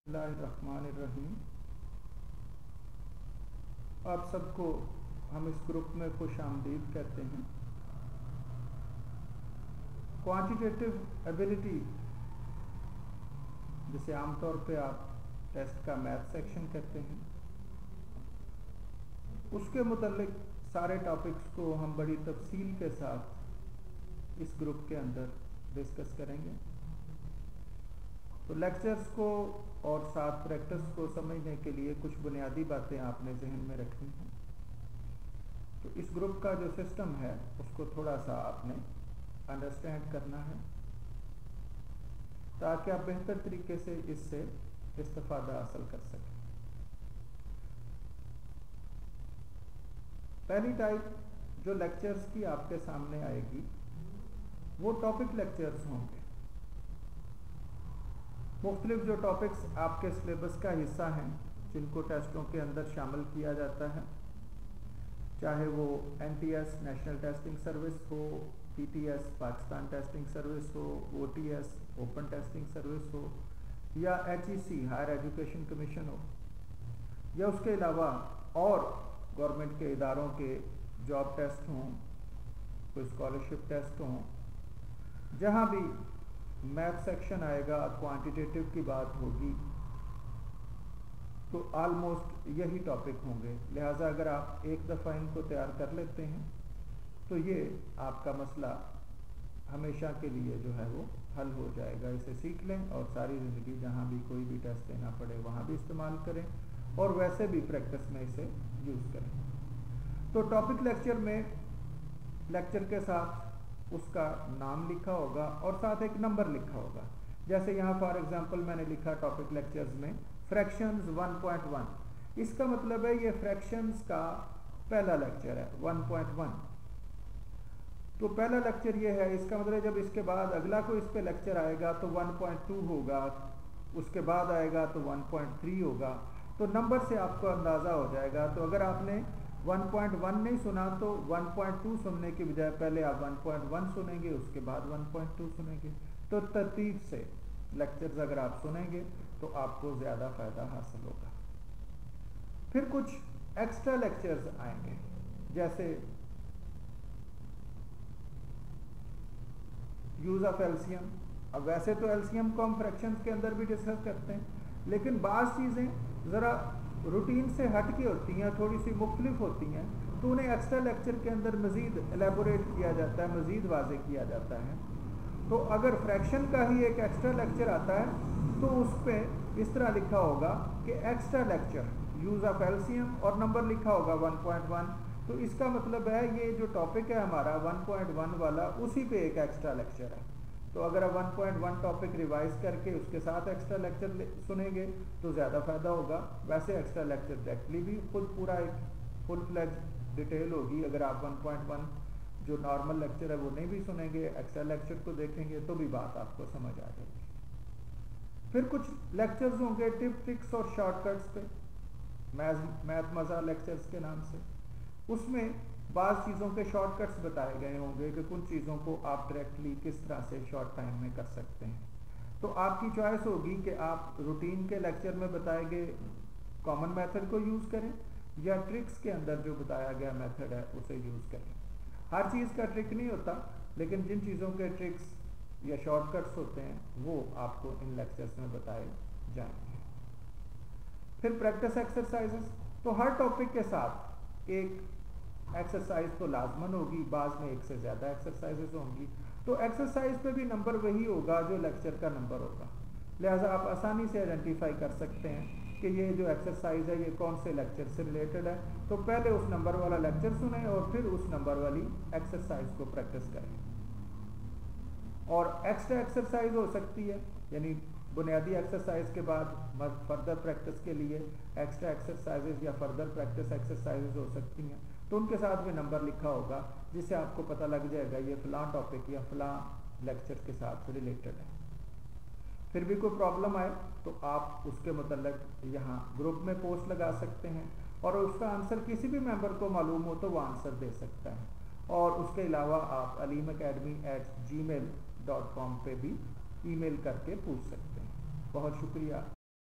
बिस्मिल्लाहिर्रहमानिर्रहीम। आप सबको हम इस ग्रुप में खुश आमदीद कहते हैं। क्वांटिटेटिव एबिलिटी, जिसे आमतौर पे आप टेस्ट का मैथ सेक्शन कहते हैं, उसके मुतालिक सारे टॉपिक्स को हम बड़ी तफसील के साथ इस ग्रुप के अंदर डिस्कस करेंगे। तो लेक्चर्स को और साथ प्रैक्टिस को समझने के लिए कुछ बुनियादी बातें आपने जहन में रखनी हैं। तो इस ग्रुप का जो सिस्टम है उसको थोड़ा सा आपने अंडरस्टैंड करना है ताकि आप बेहतर तरीके से इससे इस्तिफादा हासिल कर सकें। पहली टाइप जो लेक्चर्स की आपके सामने आएगी वो टॉपिक लेक्चर्स होंगे। मुख्तलिफ जो टॉपिक्स आपके सिलेबस का हिस्सा हैं जिनको टेस्टों के अंदर शामिल किया जाता है, चाहे वो NTS नेशनल टेस्टिंग सर्विस हो, PTS पाकिस्तान टेस्टिंग सर्विस हो, OTS ओपन टेस्टिंग सर्विस हो, या HEC हायर एजुकेशन कमीशन हो, या उसके अलावा और गवर्नमेंट के इदारों के जॉब टेस्ट हों, कोई स्कॉलरशिप टेस्ट हों, जहाँ भी मैथ सेक्शन आएगा, क्वांटिटेटिव की बात होगी, तो आलमोस्ट यही टॉपिक होंगे। लिहाजा अगर आप एक दफ़ा इनको तैयार कर लेते हैं तो ये आपका मसला हमेशा के लिए जो है वो हल हो जाएगा। इसे सीख लें और सारी ज़िंदगी जहाँ भी कोई भी टेस्ट देना पड़े वहाँ भी इस्तेमाल करें और वैसे भी प्रैक्टिस में इसे यूज़ करें। तो टॉपिक लेक्चर में लेक्चर के साथ उसका नाम लिखा होगा और साथ एक नंबर लिखा होगा। जैसे यहाँ फॉर एग्जांपल मैंने लिखा टॉपिक लेक्चर्स में फ्रैक्शंस 1.1। इसका मतलब है ये फ्रैक्शंस का पहला लेक्चर है 1.1। तो पहला लेक्चर ये है, इसका मतलब जब इसके बाद अगला कोई इस पे लेक्चर आएगा तो 1.2 होगा, उसके बाद आएगा तो 1.3 होगा। तो नंबर से आपको अंदाज़ा हो जाएगा। तो अगर आपने 1.1 नहीं सुना तो 1.2 सुनने की बजाय पहले आप 1.1 सुनेंगे, उसके बाद 1.2 सुनेंगे। तो तरतीब से लेक्चर्स अगर आप सुनेंगे तो आपको ज़्यादा फ़ायदा हासिल होगा। फिर कुछ एक्स्ट्रा लेक्चर्स आएंगे, जैसे यूज़ ऑफ एलसीएम। अब वैसे तो एलसीएम को हम फ्रैक्शंस के अंदर भी डिस्कस करते हैं, लेकिन बाज़ चीज़ें ज़रा रूटीन से हट के होती हैं, थोड़ी सी मुख्तलिफ होती हैं, तो उन्हें एक्स्ट्रा लेक्चर के अंदर मज़ीद एलेबोरेट किया जाता है, मज़ीद वाज़े किया जाता है। तो अगर फ्रैक्शन का ही एक एक्स्ट्रा लेक्चर आता है तो उस पर इस तरह लिखा होगा कि extra lecture use of LCM और नंबर लिखा होगा 1.1। तो इसका मतलब है ये जो टॉपिक है हमारा 1.1 वाला, उसी पे एक एक्स्ट्रा लेक्चर है। तो अगर आप 1.1 टॉपिक रिवाइज करके उसके साथ एक्स्ट्रा लेक्चर सुनेंगे तो ज़्यादा फ़ायदा होगा। वैसे एक्स्ट्रा लेक्चर डायरेक्टली भी खुद पूरा एक फुल फ्लेज डिटेल होगी। अगर आप 1.1 जो नॉर्मल लेक्चर है वो नहीं भी सुनेंगे, एक्स्ट्रा लेक्चर को देखेंगे तो भी बात आपको समझ आ जाएगी। फिर कुछ लेक्चर्स होंगे टिप ट्रिक्स और शॉर्टकट्स पे, मैथ मज़ा लेक्चर्स के नाम से। उसमें बाज़ चीज़ों के शॉर्टकट्स बताए गए होंगे कि कुछ चीज़ों को आप डायरेक्टली किस तरह से शॉर्ट टाइम में कर सकते हैं। तो आपकी चॉइस होगी कि आप रूटीन के लेक्चर में बताए गए कॉमन मेथड को यूज़ करें या ट्रिक्स के अंदर जो बताया गया मेथड है उसे यूज़ करें। हर चीज़ का ट्रिक नहीं होता, लेकिन जिन चीज़ों के ट्रिक्स या शॉर्टकट्स होते हैं वो आपको इन लेक्चर्स में बताए जाएंगे। फिर प्रैक्टिस एक्सरसाइजेस। तो हर टॉपिक के साथ एक एक्सरसाइज तो लाजमन होगी, बाद में एक से ज़्यादा एक्सरसाइजेस होंगी। तो एक्सरसाइज पे भी नंबर वही होगा जो लेक्चर का नंबर होगा। लिहाजा आप आसानी से आइडेंटिफाई कर सकते हैं कि ये जो एक्सरसाइज है ये कौन से लेक्चर से रिलेटेड है। तो पहले उस नंबर वाला लेक्चर सुने और फिर उस नंबर वाली एक्सरसाइज को प्रैक्टिस करें। और एक्स्ट्रा एक्सरसाइज हो सकती है, यानी बुनियादी एक्सरसाइज के बाद फर्दर प्रैक्टिस के लिए एक्स्ट्रा एक्सरसाइजेज या फर्दर प्रैक्टिस एक्सरसाइजेज हो सकती हैं। तो उनके साथ भी नंबर लिखा होगा जिससे आपको पता लग जाएगा ये फ़लाँ टॉपिक या फ़लाँ लेक्चर के साथ रिलेटेड है। फिर भी कोई प्रॉब्लम आए तो आप उसके मतलब यहाँ ग्रुप में पोस्ट लगा सकते हैं और उसका आंसर किसी भी मेंबर को मालूम हो तो वो आंसर दे सकता है। और उसके अलावा आप aleemacademy@gmail.com पे भी ईमेल करके पूछ सकते हैं। बहुत शुक्रिया।